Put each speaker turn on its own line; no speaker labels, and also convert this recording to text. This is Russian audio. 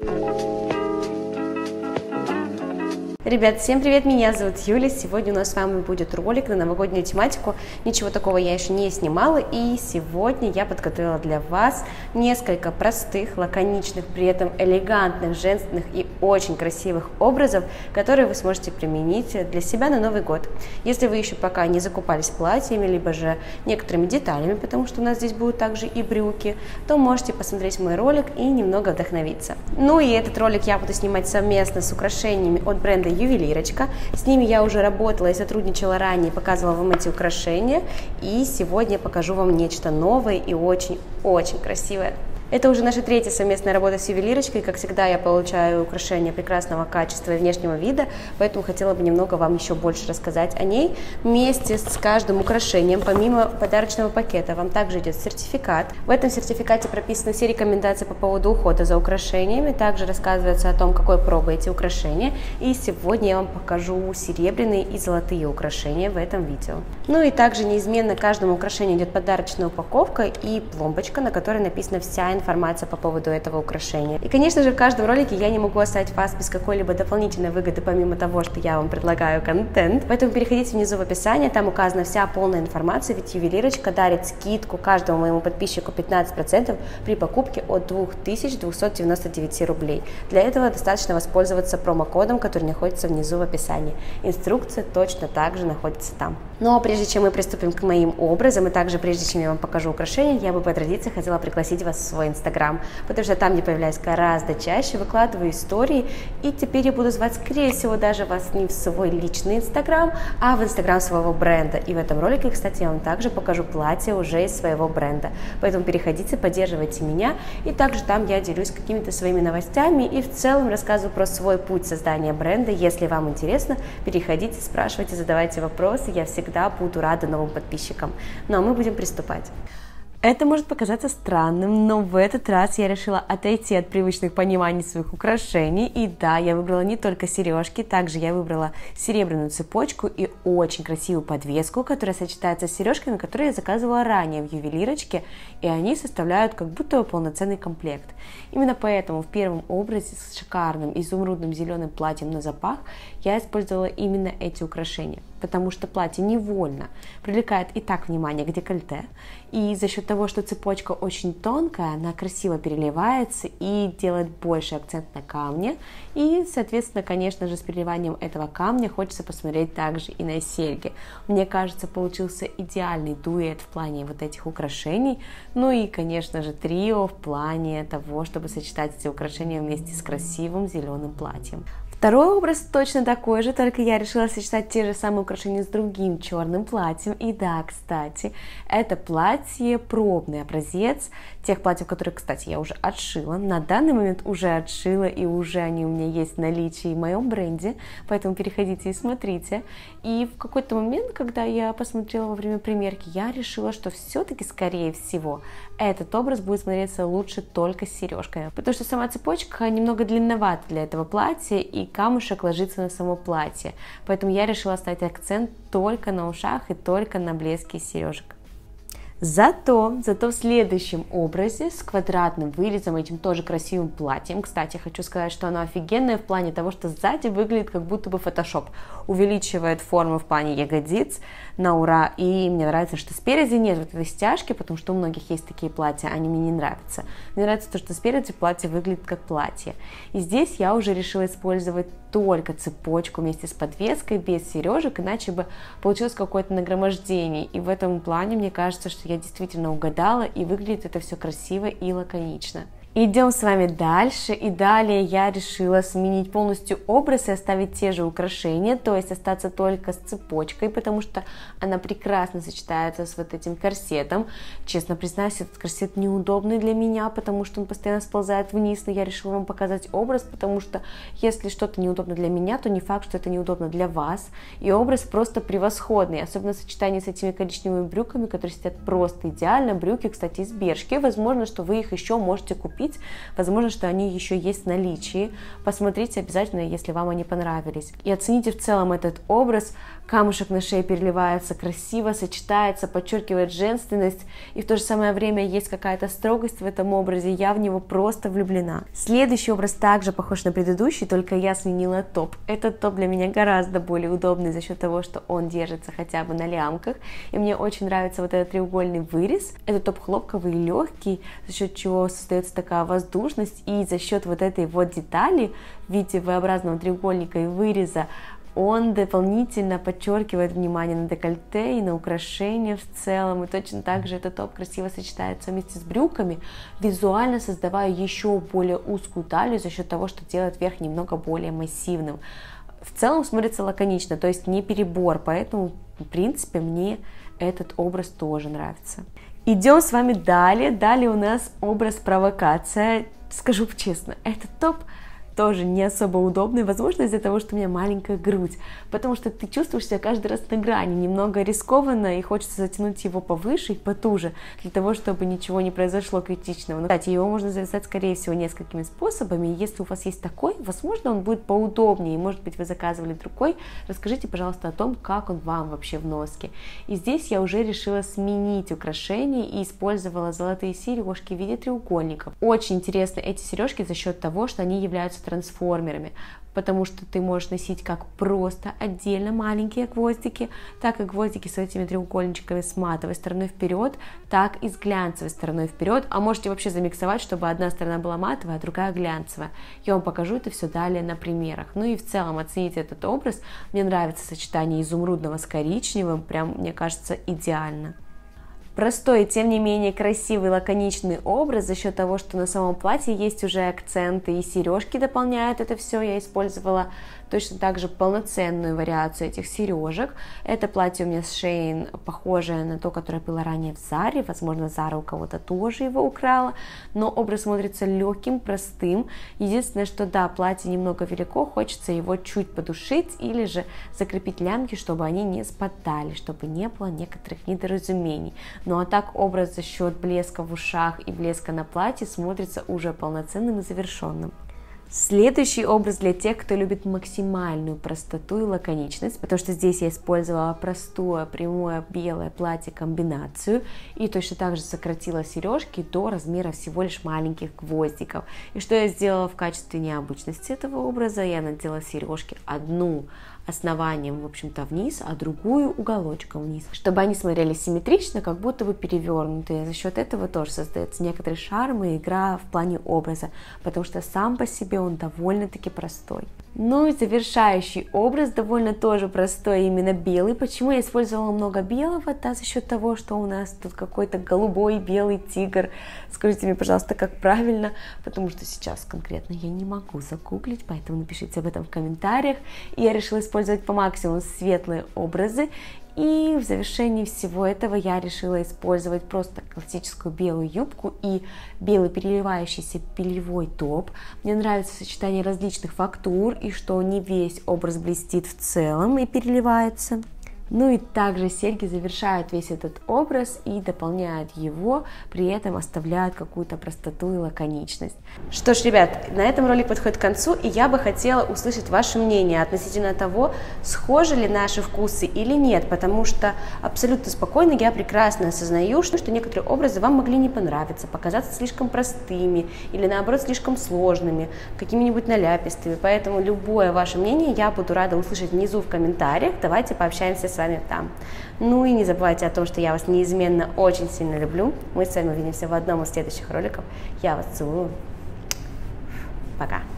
Ребят, всем привет, меня зовут Юля. Сегодня у нас с вами будет ролик на новогоднюю тематику. Ничего такого я еще не снимала, и сегодня я подготовила для вас несколько простых, лаконичных, при этом элегантных, женственных и очень красивых образов, которые вы сможете применить для себя на Новый год. Если вы еще пока не закупались платьями, либо же некоторыми деталями, потому что у нас здесь будут также и брюки, то можете посмотреть мой ролик и немного вдохновиться. Ну и этот ролик я буду снимать совместно с украшениями от бренда Ювелирочка. С ними я уже работала и сотрудничала ранее, показывала вам эти украшения. И сегодня я покажу вам нечто новое и очень-очень красивое. Это уже наша третья совместная работа с Ювелирочкой. Как всегда, я получаю украшения прекрасного качества и внешнего вида, поэтому хотела бы немного вам еще больше рассказать о ней. Вместе с каждым украшением, помимо подарочного пакета, вам также идет сертификат. В этом сертификате прописаны все рекомендации по поводу ухода за украшениями. Также рассказывается о том, какой пробы эти украшения. И сегодня я вам покажу серебряные и золотые украшения в этом видео. Ну и также неизменно каждому украшению идет подарочная упаковка и пломбочка, на которой написана вся информация по поводу этого украшения. И, конечно же, в каждом ролике я не могу оставить вас без какой-либо дополнительной выгоды, помимо того, что я вам предлагаю контент. Поэтому переходите внизу в описание, там указана вся полная информация, ведь Ювелирочка дарит скидку каждому моему подписчику 15% при покупке от 2299 рублей. Для этого достаточно воспользоваться промокодом, который находится внизу в описании. Инструкция точно так же находится там. Но прежде чем мы приступим к моим образам, и также прежде чем я вам покажу украшения, я бы по традиции хотела пригласить вас в свой Инстаграм, потому что там, где появляюсь гораздо чаще, выкладываю истории, и теперь я буду звать, скорее всего, даже вас не в свой личный Инстаграм, а в Инстаграм своего бренда. И в этом ролике, кстати, я вам также покажу платье уже из своего бренда. Поэтому переходите, поддерживайте меня, и также там я делюсь какими-то своими новостями и в целом рассказываю про свой путь создания бренда. Если вам интересно, переходите, спрашивайте, задавайте вопросы, я всегда буду рада новым подписчикам. Ну а мы будем приступать. Это может показаться странным, но в этот раз я решила отойти от привычных пониманий своих украшений. И да, я выбрала не только сережки, также я выбрала серебряную цепочку и очень красивую подвеску, которая сочетается с сережками, которые я заказывала ранее в Ювелирочке, и они составляют как будто бы полноценный комплект. Именно поэтому в первом образе с шикарным изумрудным зеленым платьем на запах я использовала именно эти украшения, потому что платье невольно привлекает и так внимание к декольте, и за счет того, что цепочка очень тонкая, она красиво переливается и делает больше акцент на камне, и, соответственно, конечно же, с переливанием этого камня хочется посмотреть также и на серьги. Мне кажется, получился идеальный дуэт в плане вот этих украшений, ну и, конечно же, трио в плане того, чтобы сочетать эти украшения вместе с красивым зеленым платьем. Второй образ точно такой же, только я решила сочетать те же самые украшения с другим черным платьем. И да, кстати, это платье пробный образец тех платьев, которые, кстати, я уже отшила. На данный момент уже отшила, и уже они у меня есть в наличии в моем бренде, поэтому переходите и смотрите. И в какой-то момент, когда я посмотрела во время примерки, я решила, что все-таки, скорее всего, этот образ будет смотреться лучше только с сережками, потому что сама цепочка немного длинновата для этого платья, и камушек ложится на само платье, поэтому я решила ставить акцент только на ушах и только на блеске сережек. Зато в следующем образе с квадратным вырезом, этим тоже красивым платьем, кстати, хочу сказать, что оно офигенное в плане того, что сзади выглядит как будто бы фотошоп, увеличивает форму в плане ягодиц на ура, и мне нравится, что спереди нет вот этой стяжки, потому что у многих есть такие платья, они мне не нравятся. Мне нравится то, что спереди платье выглядит как платье. И здесь я уже решила использовать только цепочку вместе с подвеской, без сережек, иначе бы получилось какое-то нагромождение. И в этом плане мне кажется, что я действительно угадала, и выглядит это все красиво и лаконично. Идем с вами дальше, и далее я решила сменить полностью образ и оставить те же украшения, то есть остаться только с цепочкой, потому что она прекрасно сочетается с вот этим корсетом. Честно признаюсь, этот корсет неудобный для меня, потому что он постоянно сползает вниз, но я решила вам показать образ, потому что если что-то неудобно для меня, то не факт, что это неудобно для вас, и образ просто превосходный, особенно в сочетании с этими коричневыми брюками, которые сидят просто идеально. Брюки, кстати, из Бершки, возможно, что вы их еще можете купить купить. Возможно, что они еще есть в наличии. Посмотрите обязательно, если вам они понравились. И оцените в целом этот образ. Камушек на шее переливается красиво, сочетается, подчеркивает женственность, и в то же самое время есть какая-то строгость в этом образе, я в него просто влюблена. Следующий образ также похож на предыдущий, только я сменила топ. Этот топ для меня гораздо более удобный за счет того, что он держится хотя бы на лямках, и мне очень нравится вот этот треугольный вырез. Этот топ хлопковый и легкий, за счет чего создается такая воздушность, и за счет вот этой вот детали в виде V-образного треугольника и выреза он дополнительно подчеркивает внимание на декольте и на украшения в целом. И точно так же этот топ красиво сочетается вместе с брюками, визуально создавая еще более узкую талию за счет того, что делает верх немного более массивным. В целом смотрится лаконично, то есть не перебор, поэтому, в принципе, мне этот образ тоже нравится. Идем с вами далее. Далее у нас образ провокация. Скажу честно, этот топ тоже не особо удобный, возможно, из-за того, что у меня маленькая грудь, потому что ты чувствуешь себя каждый раз на грани, немного рискованно, и хочется затянуть его повыше и потуже, для того, чтобы ничего не произошло критичного. Но, кстати, его можно завязать, скорее всего, несколькими способами, и если у вас есть такой, возможно, он будет поудобнее, и, может быть, вы заказывали другой, расскажите, пожалуйста, о том, как он вам вообще в носке. И здесь я уже решила сменить украшение и использовала золотые сережки в виде треугольников. Очень интересны эти сережки за счет того, что они являются трансформерами, потому что ты можешь носить как просто отдельно маленькие гвоздики, так и гвоздики с этими треугольничками с матовой стороной вперед, так и с глянцевой стороной вперед, а можете вообще замиксовать, чтобы одна сторона была матовая, а другая глянцевая. Я вам покажу это все далее на примерах. Ну и в целом оцените этот образ. Мне нравится сочетание изумрудного с коричневым, прям, мне кажется, идеально. Простой и, тем не менее, красивый, лаконичный образ за счет того, что на самом платье есть уже акценты и сережки дополняют это все. Я использовала точно так же полноценную вариацию этих сережек. Это платье у меня с Shein, похожее на то, которое было ранее в Заре. Возможно, Зара у кого-то тоже его украла, но образ смотрится легким, простым. Единственное, что да, платье немного велико, хочется его чуть подушить или же закрепить лямки, чтобы они не спадали, чтобы не было некоторых недоразумений. Ну а так образ за счет блеска в ушах и блеска на платье смотрится уже полноценным и завершенным. Следующий образ для тех, кто любит максимальную простоту и лаконичность, потому что здесь я использовала простое прямое белое платье комбинацию и точно так же сократила сережки до размера всего лишь маленьких гвоздиков. И что я сделала в качестве необычности этого образа? Я надела сережки одну основанием, в общем-то, вниз, а другую уголочком вниз, чтобы они смотрелись симметрично, как будто бы перевернутые. За счет этого тоже создается некоторый шарм и игра в плане образа, потому что сам по себе он довольно-таки простой. Ну и завершающий образ довольно тоже простой, именно белый. Почему я использовала много белого? Да, за счет того, что у нас тут какой-то голубой белый тигр. Скажите мне, пожалуйста, как правильно, потому что сейчас конкретно я не могу загуглить, поэтому напишите об этом в комментариях. И я решила использовать по максимуму светлые образы. И в завершении всего этого я решила использовать просто классическую белую юбку и белый переливающийся бельевой топ. Мне нравится сочетание различных фактур и что не весь образ блестит в целом и переливается. Ну и также серьги завершают весь этот образ и дополняют его, при этом оставляют какую-то простоту и лаконичность. Что ж, ребят, на этом ролик подходит к концу, и я бы хотела услышать ваше мнение относительно того, схожи ли наши вкусы или нет, потому что абсолютно спокойно я прекрасно осознаю, что некоторые образы вам могли не понравиться, показаться слишком простыми или наоборот слишком сложными, какими-нибудь наляпистыми, поэтому любое ваше мнение я буду рада услышать внизу в комментариях, давайте пообщаемся с вами там. Ну и не забывайте о том, что я вас неизменно очень сильно люблю. Мы с вами увидимся в одном из следующих роликов. Я вас целую. Пока.